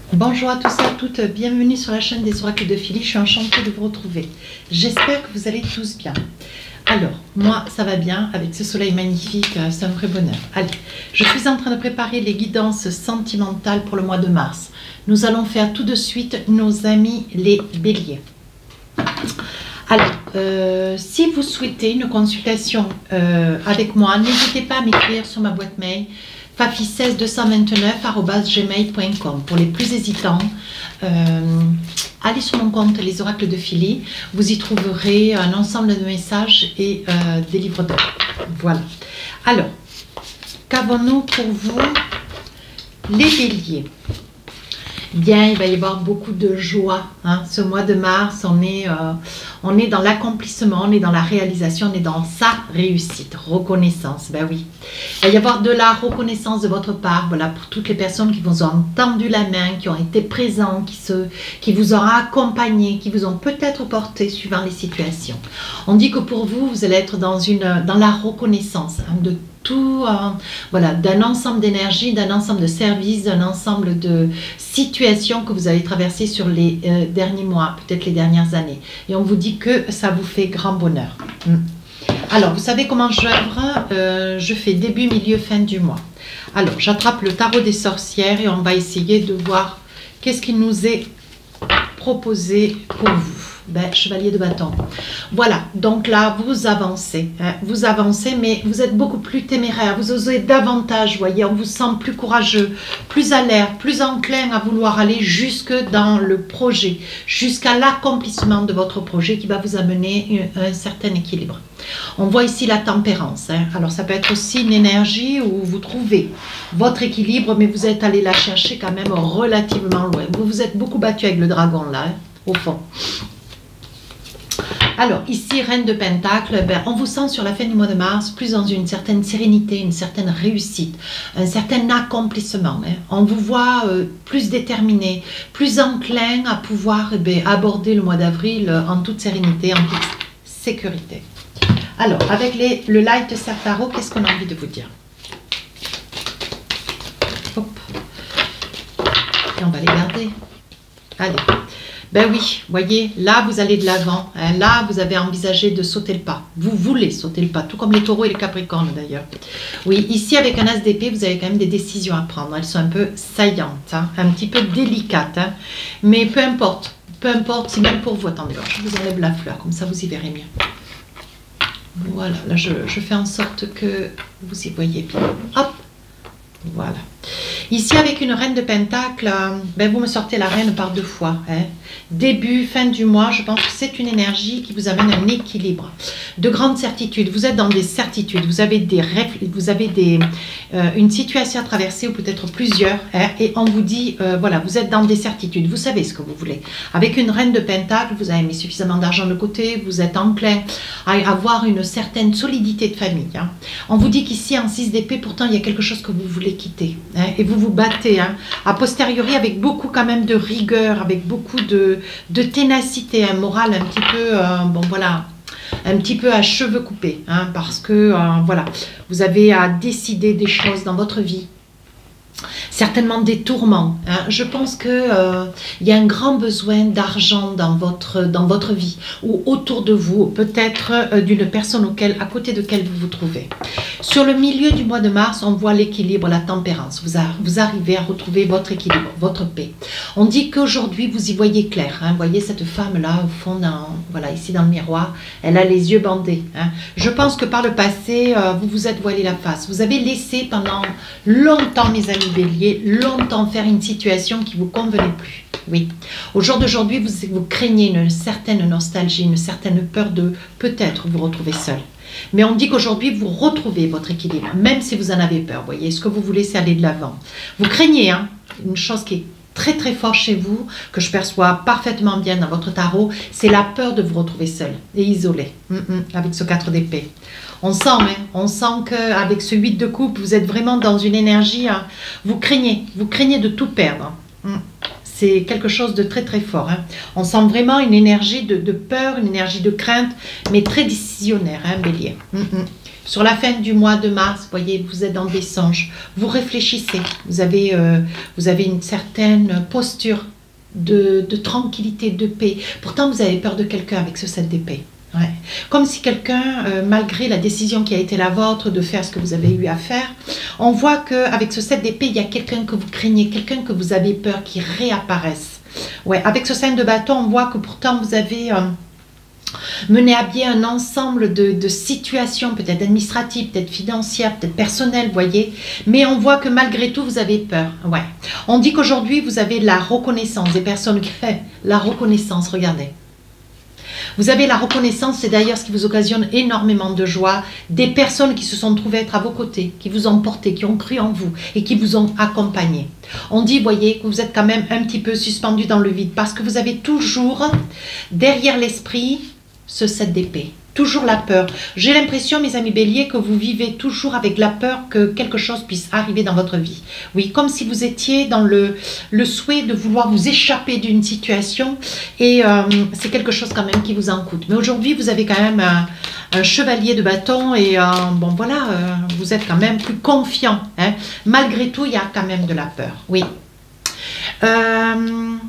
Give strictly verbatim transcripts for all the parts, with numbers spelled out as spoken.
Bonjour à tous et à toutes, bienvenue sur la chaîne des oracles de Philly, je suis enchantée de vous retrouver. J'espère que vous allez tous bien. Alors, moi ça va bien avec ce soleil magnifique, c'est un vrai bonheur. Allez, je suis en train de préparer les guidances sentimentales pour le mois de mars. Nous allons faire tout de suite nos amis les béliers. Alors, euh, si vous souhaitez une consultation euh, avec moi, n'hésitez pas à m'écrire sur ma boîte mail fafi seize deux cent vingt-neuf arobase gmail point com. Pour les plus hésitants, euh, allez sur mon compte Les Oracles de Philly. Vous y trouverez un ensemble de messages et euh, des livres d'or. Voilà. Alors, qu'avons-nous pour vous, les béliers? Bien, il va y avoir beaucoup de joie. Hein. Ce mois de mars, on est, euh, on est dans l'accomplissement, on est dans la réalisation, on est dans sa réussite, reconnaissance. Ben oui, il va y avoir de la reconnaissance de votre part. Voilà, pour toutes les personnes qui vous ont tendu la main, qui ont été présents, qui, se, qui vous ont accompagné, qui vous ont peut-être porté suivant les situations. On dit que pour vous, vous allez être dans, une, dans la reconnaissance hein, de tout, euh, voilà, d'un ensemble d'énergie, d'un ensemble de services, d'un ensemble de situations que vous avez traversées sur les euh, derniers mois, peut-être les dernières années. Et on vous dit que ça vous fait grand bonheur. Mm. Alors, vous savez comment j'œuvre, euh, je fais début, milieu, fin du mois. Alors, j'attrape le tarot des sorcières et on va essayer de voir qu'est-ce qui nous est proposé pour vous. Ben, chevalier de bâton. Voilà, donc là, vous avancez. Hein, vous avancez, mais vous êtes beaucoup plus téméraire. Vous osez davantage, vous voyez. On vous sent plus courageux, plus alerte, plus enclin à vouloir aller jusque dans le projet, jusqu'à l'accomplissement de votre projet qui va vous amener un, un certain équilibre. On voit ici la tempérance. Hein. Alors, ça peut être aussi une énergie où vous trouvez votre équilibre, mais vous êtes allé la chercher quand même relativement loin. Vous vous êtes beaucoup battu avec le dragon, là, hein, au fond. Alors, ici, Reine de Pentacle, ben, on vous sent sur la fin du mois de mars plus dans une certaine sérénité, une certaine réussite, un certain accomplissement. Hein. On vous voit euh, plus déterminé, plus enclin à pouvoir eh ben, aborder le mois d'avril euh, en toute sérénité, en toute sécurité. Alors, avec les, le Light Tarot, qu'est-ce qu'on a envie de vous dire? Hop. Et on va les garder. Allez. Ben oui, voyez, là vous allez de l'avant, hein, là vous avez envisagé de sauter le pas, vous voulez sauter le pas, tout comme les taureaux et les capricornes d'ailleurs. Oui, ici avec un as d'épée, vous avez quand même des décisions à prendre, elles sont un peu saillantes, hein, un petit peu délicates, hein, mais peu importe, peu importe, si même pour vous, attendez, je vous enlève la fleur, comme ça vous y verrez mieux. Voilà, là je, je fais en sorte que vous y voyez bien, hop, voilà. Ici, avec une reine de pentacle, ben, vous me sortez la reine par deux fois. Hein. Début, fin du mois, je pense que c'est une énergie qui vous amène un équilibre. De grandes certitudes. Vous êtes dans des certitudes. Vous avez, des vous avez des, euh, une situation à traverser ou peut-être plusieurs. Hein, et on vous dit, euh, voilà, vous êtes dans des certitudes. Vous savez ce que vous voulez. Avec une reine de pentacle, vous avez mis suffisamment d'argent de côté. Vous êtes enclin à avoir une certaine solidité de famille. Hein. On vous dit qu'ici, en six d'épée, pourtant, il y a quelque chose que vous voulez quitter. Hein, et vous vous battez, hein, a posteriori avec beaucoup quand même de rigueur, avec beaucoup de, de ténacité, un moral un petit peu, euh, bon voilà, un petit peu à cheveux coupés, hein, parce que euh, voilà, vous avez à décider des choses dans votre vie. Certainement des tourments. Hein. Je pense qu'il euh, y a un grand besoin d'argent dans votre, dans votre vie ou autour de vous, peut-être euh, d'une personne auquel, à côté de laquelle vous vous trouvez. Sur le milieu du mois de mars, on voit l'équilibre, la tempérance. Vous, a, vous arrivez à retrouver votre équilibre, votre paix. On dit qu'aujourd'hui, vous y voyez clair. Hein. Vous voyez cette femme-là, au fond, dans, voilà, ici dans le miroir, elle a les yeux bandés. Hein. Je pense que par le passé, euh, vous vous êtes voilé la face. Vous avez laissé pendant longtemps, mes amis béliers, longtemps faire une situation qui ne vous convenait plus. Oui. Au jour d'aujourd'hui, vous, vous craignez une certaine nostalgie, une certaine peur de peut-être vous retrouver seul. Mais on dit qu'aujourd'hui, vous retrouvez votre équilibre, même si vous en avez peur. Vous voyez, ce que vous voulez, c'est aller de l'avant. Vous craignez, hein, une chose qui est très très fort chez vous, que je perçois parfaitement bien dans votre tarot, c'est la peur de vous retrouver seul et isolé, mm -mm, avec ce quatre d'épée. On sent, hein, on sent qu'avec ce huit de coupe, vous êtes vraiment dans une énergie, hein, vous craignez, vous craignez de tout perdre. Mm. C'est quelque chose de très très fort. Hein. On sent vraiment une énergie de, de peur, une énergie de crainte, mais très décisionnaire, hein, bélier. Mm -mm. Sur la fin du mois de mars, vous voyez, vous êtes dans des songes. Vous réfléchissez. Vous avez, euh, vous avez une certaine posture de, de tranquillité, de paix. Pourtant, vous avez peur de quelqu'un avec ce sept d'épée. Ouais. Comme si quelqu'un, euh, malgré la décision qui a été la vôtre de faire ce que vous avez eu à faire, on voit qu'avec ce sept d'épée, il y a quelqu'un que vous craignez, quelqu'un que vous avez peur qui réapparaisse. Ouais. Avec ce cinq de bâton, on voit que pourtant vous avez euh, mené à bien un ensemble de, de situations, peut-être administratives, peut-être financières, peut-être personnelles, vous voyez. Mais on voit que malgré tout, vous avez peur. Ouais. On dit qu'aujourd'hui, vous avez la reconnaissance des personnes qui... La reconnaissance, regardez. Vous avez la reconnaissance, c'est d'ailleurs ce qui vous occasionne énormément de joie, des personnes qui se sont trouvées être à vos côtés, qui vous ont porté, qui ont cru en vous et qui vous ont accompagné. On dit, voyez, que vous êtes quand même un petit peu suspendu dans le vide parce que vous avez toujours derrière l'esprit ce sept d'épée. Toujours la peur. J'ai l'impression, mes amis béliers, que vous vivez toujours avec la peur que quelque chose puisse arriver dans votre vie. Oui, comme si vous étiez dans le, le souhait de vouloir vous échapper d'une situation et euh, c'est quelque chose quand même qui vous en coûte. Mais aujourd'hui, vous avez quand même un, un chevalier de bâton et euh, bon voilà, euh, vous êtes quand même plus confiant. Hein. Malgré tout, il y a quand même de la peur. Oui. Euh...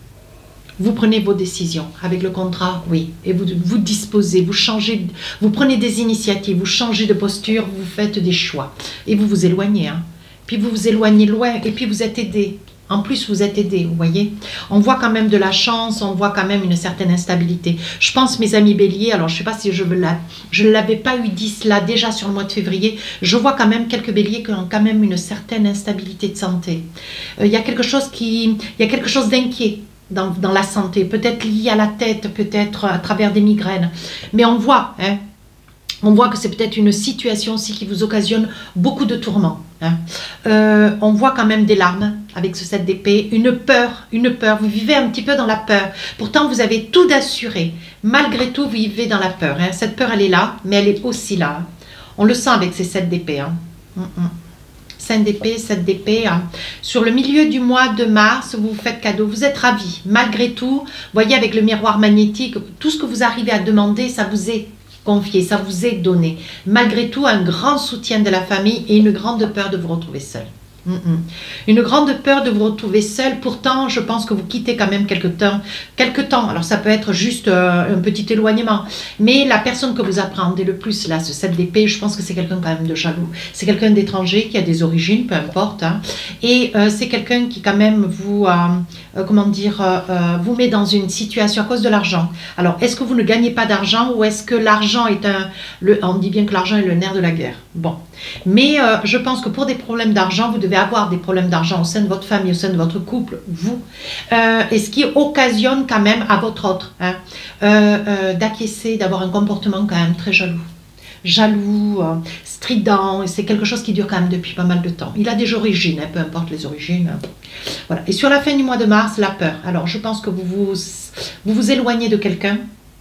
Vous prenez vos décisions avec le contrat, oui, et vous vous disposez, vous changez, vous prenez des initiatives, vous changez de posture, vous faites des choix et vous vous éloignez. Hein. Puis vous vous éloignez loin et puis vous êtes aidé. En plus, vous êtes aidé, vous voyez. On voit quand même de la chance, on voit quand même une certaine instabilité. Je pense, mes amis béliers, alors je ne sais pas si je ne l'avais pas eu dit cela déjà sur le mois de février, je vois quand même quelques béliers qui ont quand même une certaine instabilité de santé. Euh, il y a quelque chose qui, il y a quelque chose d'inquiet. Dans, dans la santé, peut-être lié à la tête, peut-être à travers des migraines. Mais on voit, hein, on voit que c'est peut-être une situation aussi qui vous occasionne beaucoup de tourments. Hein. Euh, on voit quand même des larmes avec ce sept d'épée, une peur, une peur. Vous vivez un petit peu dans la peur. Pourtant, vous avez tout d'assuré. Malgré tout, vous vivez dans la peur. Hein. Cette peur, elle est là, mais elle est aussi là. Hein. On le sent avec ces sept d'épée. Hein. Mm -mm. cinq d'épée, sept d'épée. Hein. Sur le milieu du mois de mars, vous vous faites cadeau, vous êtes ravis. Malgré tout, voyez avec le miroir magnétique, tout ce que vous arrivez à demander, ça vous est confié, ça vous est donné. Malgré tout, un grand soutien de la famille et une grande peur de vous retrouver seul. Mm -mm. Une grande peur de vous retrouver seul. Pourtant, je pense que vous quittez quand même quelque temps. Quelque temps. Alors, ça peut être juste euh, un petit éloignement. Mais la personne que vous appréhendez le plus, là, ce sept d'épée, je pense que c'est quelqu'un quand même de jaloux. C'est quelqu'un d'étranger qui a des origines, peu importe. Hein. Et euh, c'est quelqu'un qui quand même vous, euh, euh, comment dire, euh, euh, vous met dans une situation à cause de l'argent. Alors, est-ce que vous ne gagnez pas d'argent ou est-ce que l'argent est un... Le, on dit bien que l'argent est le nerf de la guerre. Bon. Mais euh, je pense que pour des problèmes d'argent, vous devez avoir des problèmes d'argent au sein de votre famille, au sein de votre couple, vous. Euh, et ce qui occasionne quand même à votre autre hein, euh, euh, d'acquiescer, d'avoir un comportement quand même très jaloux. Jaloux, euh, strident, et c'est quelque chose qui dure quand même depuis pas mal de temps. Il a des origines, hein, peu importe les origines. Hein. Voilà. Et sur la fin du mois de mars, la peur. Alors je pense que vous vous, vous, vous éloignez de quelqu'un,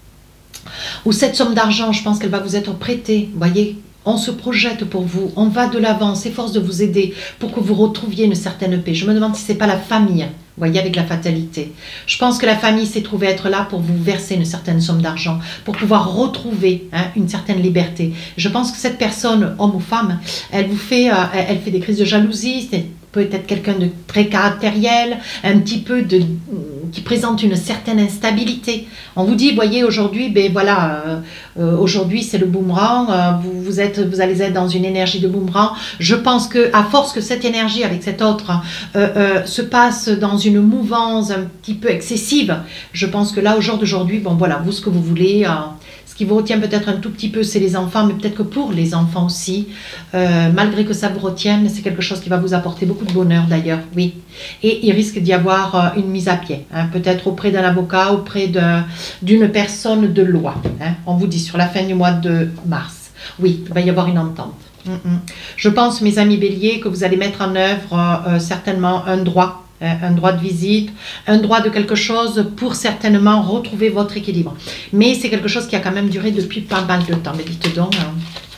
ou cette somme d'argent, je pense qu'elle va vous être prêtée, vous voyez. On se projette pour vous, on va de l'avant, on s'efforce de vous aider pour que vous retrouviez une certaine paix. Je me demande si ce n'est pas la famille, vous voyez, avec la fatalité. Je pense que la famille s'est trouvée être là pour vous verser une certaine somme d'argent, pour pouvoir retrouver hein, une certaine liberté. Je pense que cette personne, homme ou femme, elle vous fait, euh, elle fait des crises de jalousie, c'est peut-être quelqu'un de très caractériel, un petit peu de... qui présente une certaine instabilité. On vous dit, voyez, aujourd'hui, ben voilà, euh, euh, aujourd'hui c'est le boomerang, euh, vous, vous, êtes, vous allez être dans une énergie de boomerang. Je pense que à force que cette énergie avec cet autre euh, euh, se passe dans une mouvance un petit peu excessive, je pense que là, au jour d'aujourd'hui, bon voilà, vous ce que vous voulez... Euh, Ce qui vous retient peut-être un tout petit peu, c'est les enfants, mais peut-être que pour les enfants aussi, euh, malgré que ça vous retienne, c'est quelque chose qui va vous apporter beaucoup de bonheur d'ailleurs, oui. Et il risque d'y avoir euh, une mise à pied, hein, peut-être auprès d'un avocat, auprès d'une personne de loi. Hein. On vous dit sur la fin du mois de mars, oui, il va y avoir une entente. Mm -mm. Je pense, mes amis béliers, que vous allez mettre en œuvre euh, certainement un droit. Un droit de visite, un droit de quelque chose pour certainement retrouver votre équilibre. Mais c'est quelque chose qui a quand même duré depuis pas mal de temps. Mais dites donc, hein.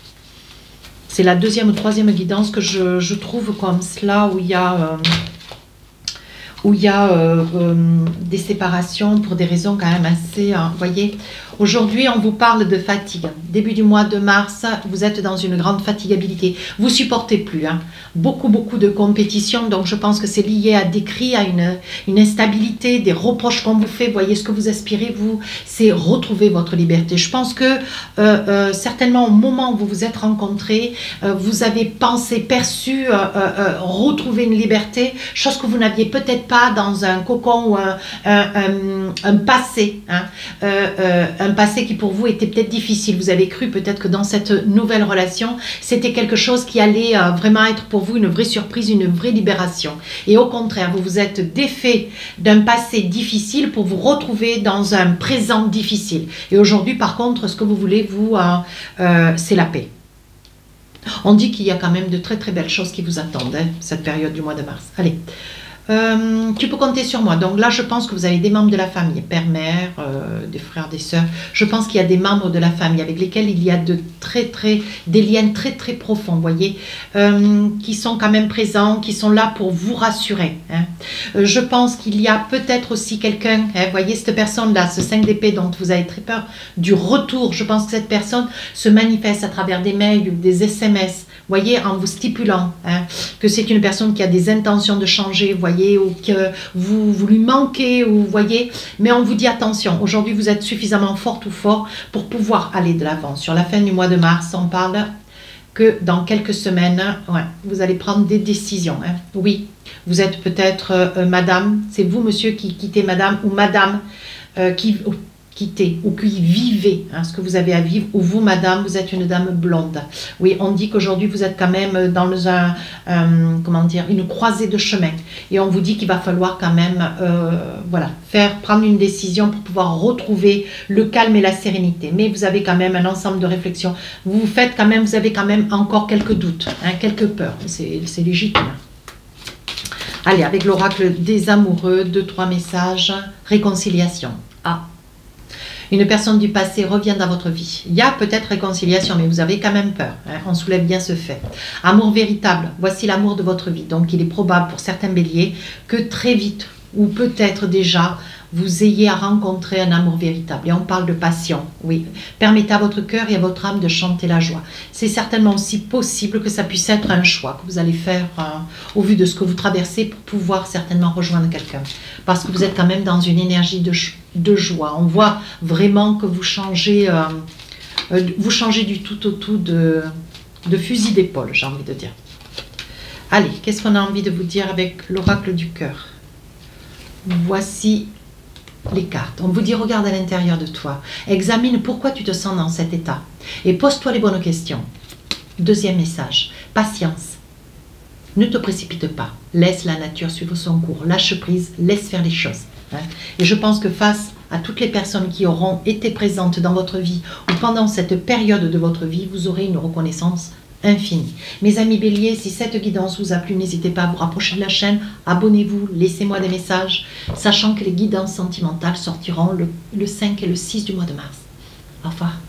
C'est la deuxième ou troisième guidance que je, je trouve comme cela, où il y a, euh, où il y a euh, euh, des séparations pour des raisons quand même assez... Vous hein, voyez, aujourd'hui, on vous parle de fatigue. Début du mois de mars, vous êtes dans une grande fatigabilité. Vous supportez plus. Hein. Beaucoup, beaucoup de compétition. Donc, je pense que c'est lié à des cris, à une, une instabilité, des reproches qu'on vous fait. Vous voyez, ce que vous aspirez, vous, c'est retrouver votre liberté. Je pense que euh, euh, certainement, au moment où vous vous êtes rencontrés, euh, vous avez pensé, perçu, euh, euh, retrouver une liberté, chose que vous n'aviez peut-être pas dans un cocon ou un, un, un, un passé, hein, euh, euh, un passé qui pour vous était peut-être difficile. Vous avez cru peut-être que dans cette nouvelle relation, c'était quelque chose qui allait euh, vraiment être pour vous une vraie surprise, une vraie libération. Et au contraire, vous vous êtes défait d'un passé difficile pour vous retrouver dans un présent difficile. Et aujourd'hui, par contre, ce que vous voulez, vous, euh, euh, c'est la paix. On dit qu'il y a quand même de très très belles choses qui vous attendent, hein, cette période du mois de mars. Allez. Euh, tu peux compter sur moi. Donc là, je pense que vous avez des membres de la famille, père, mère, euh, des frères, des sœurs. Je pense qu'il y a des membres de la famille avec lesquels il y a de très, très, des liens très, très profonds, vous voyez, euh, qui sont quand même présents, qui sont là pour vous rassurer. Hein. Euh, je pense qu'il y a peut-être aussi quelqu'un, hein, vous voyez, cette personne-là, ce cinq d'épée dont vous avez très peur, du retour. Je pense que cette personne se manifeste à travers des mails ou des S M S. Voyez, en vous stipulant hein, que c'est une personne qui a des intentions de changer, voyez, ou que vous, vous lui manquez, ou voyez, mais on vous dit attention, aujourd'hui vous êtes suffisamment forte ou fort pour pouvoir aller de l'avant. Sur la fin du mois de mars, on parle que dans quelques semaines, ouais, vous allez prendre des décisions. Hein. Oui, vous êtes peut-être euh, madame, c'est vous monsieur qui quittez madame, ou madame euh, qui... quitter ou qui vivez hein, ce que vous avez à vivre, ou vous madame, vous êtes une dame blonde. Oui, on dit qu'aujourd'hui vous êtes quand même dans un, euh, comment dire, une croisée de chemin, et on vous dit qu'il va falloir quand même euh, voilà, faire, prendre une décision pour pouvoir retrouver le calme et la sérénité, mais vous avez quand même un ensemble de réflexions, vous faites quand même, vous avez quand même encore quelques doutes, hein, quelques peurs, c'est légitime. Allez, avec l'oracle des amoureux, deux, trois messages, réconciliation. Ah, une personne du passé revient dans votre vie. Il y a peut-être réconciliation, mais vous avez quand même peur. Hein, on soulève bien ce fait. Amour véritable, voici l'amour de votre vie. Donc il est probable pour certains béliers que très vite, ou peut-être déjà, vous ayez à rencontrer un amour véritable. Et on parle de passion, oui. Permettez à votre cœur et à votre âme de chanter la joie. C'est certainement aussi possible que ça puisse être un choix que vous allez faire euh, au vu de ce que vous traversez pour pouvoir certainement rejoindre quelqu'un. Parce que vous êtes quand même dans une énergie de, de joie. On voit vraiment que vous changez, euh, euh, vous changez du tout au tout de, de fusil d'épaule, j'ai envie de dire. Allez, qu'est-ce qu'on a envie de vous dire avec l'oracle du cœur? Voici les cartes. On vous dit, regarde à l'intérieur de toi. Examine pourquoi tu te sens dans cet état. Et pose-toi les bonnes questions. Deuxième message, patience. Ne te précipite pas. Laisse la nature suivre son cours. Lâche prise, laisse faire les choses. Hein. Et je pense que face à toutes les personnes qui auront été présentes dans votre vie ou pendant cette période de votre vie, vous aurez une reconnaissance infini. Mes amis béliers, si cette guidance vous a plu, n'hésitez pas à vous rapprocher de la chaîne, abonnez-vous, laissez-moi des messages, sachant que les guidances sentimentales sortiront le, le cinq et le six du mois de mars. Au revoir.